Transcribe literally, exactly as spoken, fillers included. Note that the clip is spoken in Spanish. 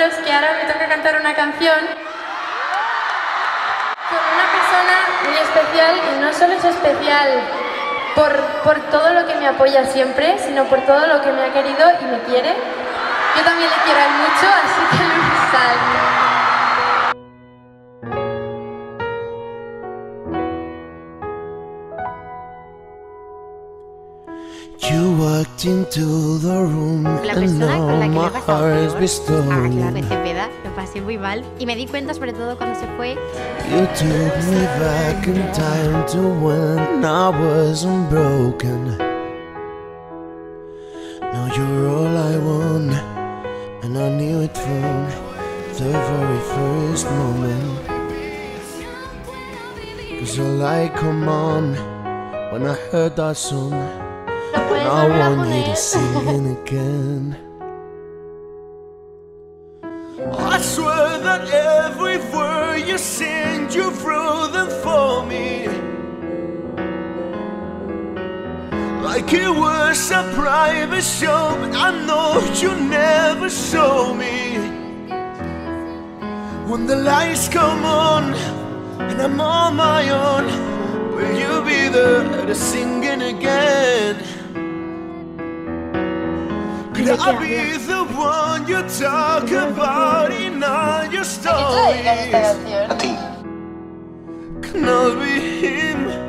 es que ahora me toca cantar una canción con una persona muy especial, y no solo es especial por, por todo lo que me apoya siempre, sino por todo lo que me ha querido y me quiere. Yo también le quiero a él mucho, así que Luis Sal. You walked into the room La and persona con la now que le my he pasado heart is peor, bestowed. a Clara Cepeda, lo pasé muy mal. Y me di cuenta sobre todo cuando se fue. You took me back in time to when I was unbroken. Now you're all I want, and I knew it from the very first moment. Cause your light come on when I heard that song, and I want you to sing again. I swear that every word you sing, you wrote them for me, like it was a private show, but I know you never show me. When the lights come on and I'm on my own, will you be there to singing again? Could I be the one you talk about in all your stories? A ti. Can I be him?